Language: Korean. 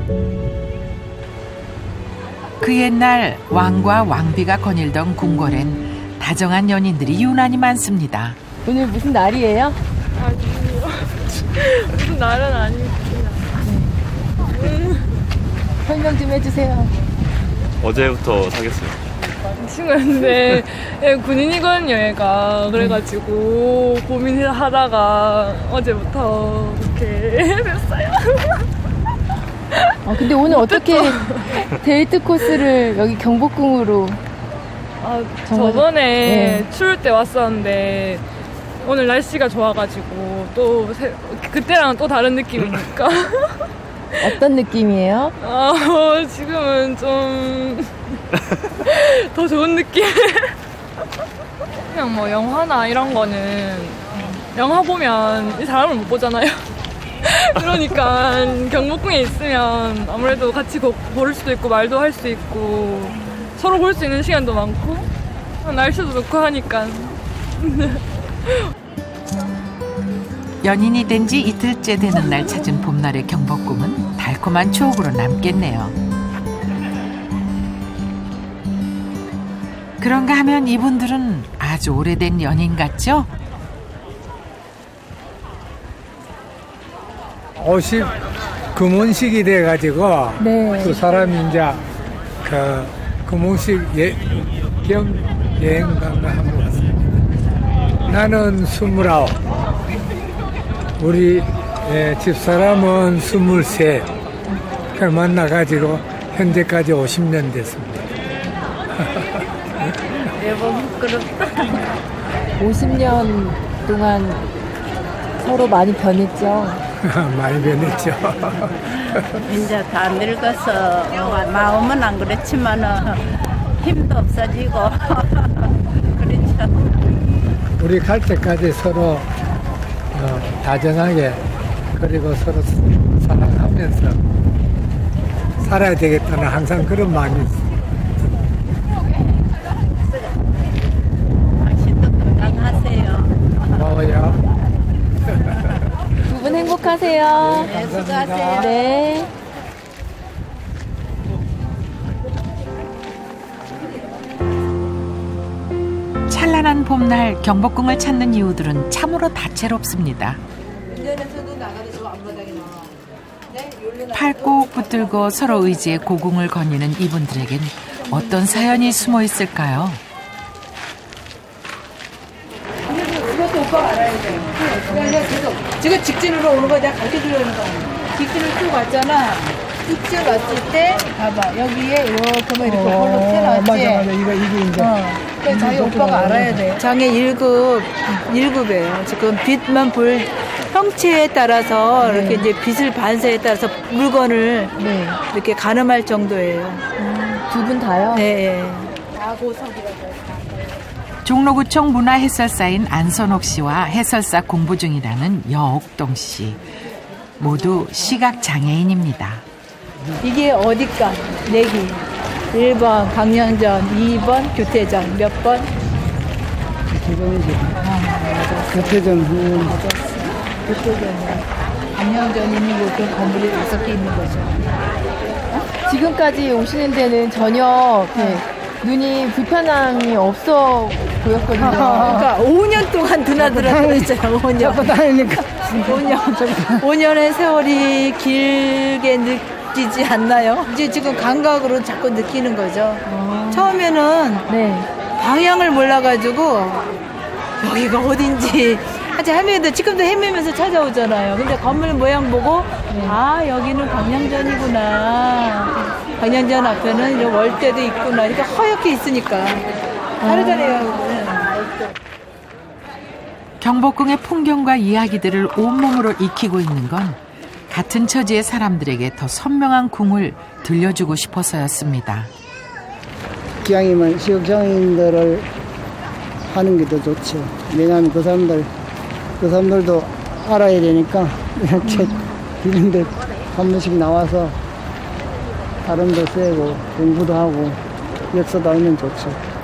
그 옛날 왕과 왕비가 거닐던 궁궐엔 다정한 연인들이 유난히 많습니다. 오늘 무슨 날이에요? 아니요. 무슨 날은 아니고 그냥. 설명 좀 해주세요. 어제부터 사귀었어요. 친구였는데 군인이거든요, 얘가. 그래가지고 고민하다가 어제부터 그렇게 됐어요. 근데 오늘 어떻게 데이트 코스를 여기 경복궁으로? 저번에 네. 추울 때 왔었는데 오늘 날씨가 좋아가지고 또 그때랑은 또 다른 느낌이니까. 어떤 느낌이에요? 지금은 좀 더 좋은 느낌. 그냥 뭐 영화나 이런 거는 영화 보면 이 사람을 못 보잖아요. 그러니까 경복궁에 있으면 아무래도 같이 볼 수도 있고 말도 할 수 있고 서로 볼 수 있는 시간도 많고 날씨도 좋고 하니까. 연인이 된 지 이틀째 되는 날 찾은 봄날의 경복궁은 달콤한 추억으로 남겠네요. 그런가 하면 이분들은 아주 오래된 연인 같죠? 50 금혼식이 돼가지고 네. 두 사람이 이제 그 금혼식 겸 여행 간거 한번 왔습니다. 나는 29, 우리 집사람은 23. 그 만나가지고 현재까지 50년 됐습니다. 매번 부끄럽다. 50년 동안 서로 많이 변했죠. 많이 변했죠. 이제 다 늙어서 마음은 안 그렇지만은 힘도 없어지고 그렇죠. 우리 갈 때까지 서로 다정하게 그리고 서로 사랑하면서 살아야 되겠다는 항상 그런 마음이 있어요. 당신도 건강하세요. 고마워요. 두 분 행복하세요. 네, 수고하세요. 네. 찬란한 봄날 경복궁을 찾는 이유들은 참으로 다채롭습니다. 팔 꼭 붙들고 서로 의지의 고궁을 거니는 이분들에겐 어떤 사연이 숨어 있을까요? 이것도 오빠가 알아야 돼. 그냥 계속 지금 직진으로 오는 거 내가 가르쳐 주려는 거 아니야. 직진을 쭉 왔잖아. 쭉 왔을 때 봐봐 여기에 이렇게 뭐 이렇게 볼록 튀어나왔지. 맞아 이게 이제. 그래서 자기 오빠가 알아야 돼. 장애 1급이에요. 지금 빛만 볼 형체에 따라서 이렇게 이제 빛을 반사에 따라서 물건을 이렇게 가늠할 정도예요. 두 분 다요? 네. 종로구청 문화해설사인 안선옥 씨와 해설사 공부 중이라는 여옥동 씨. 모두 시각장애인입니다. 이게 어디까? 내기. 1번 강령전, 2번 규태전. 몇 번? 교태전. 규태전이야. 강령전이니 이렇게 건물이 5개 있는 거죠. 지금까지 오시는 데는 전혀 이렇게 눈이 불편함이 없어 보였거든요. 그러니까 5년 동안 드나들었다고 했잖아요. 5년. 다니니까. 5년의 세월이 길게 느끼지 않나요? 이제 지금 감각으로 자꾸 느끼는 거죠. 처음에는 방향을 몰라가지고 여기가 어딘지 아직 헤매도 지금도 헤매면서 찾아오잖아요. 근데 건물 모양 보고 아 여기는 광양전이구나. 광양전 앞에는 이런 월대도 있구나. 이렇게 허옇게 있으니까 다르잖아요. 경복궁의 풍경과 이야기들을 온몸으로 익히고 있는 건 같은 처지의 사람들에게 더 선명한 궁을 들려주고 싶어서였습니다. 기왕이면 시각장애인들을 하는 게 더 좋죠. 왜냐하면 그 사람들도 알아야 되니까 이렇게 이런 데 한 번씩 나와서 발음도 세고 공부도 하고 역사도 알면 좋죠.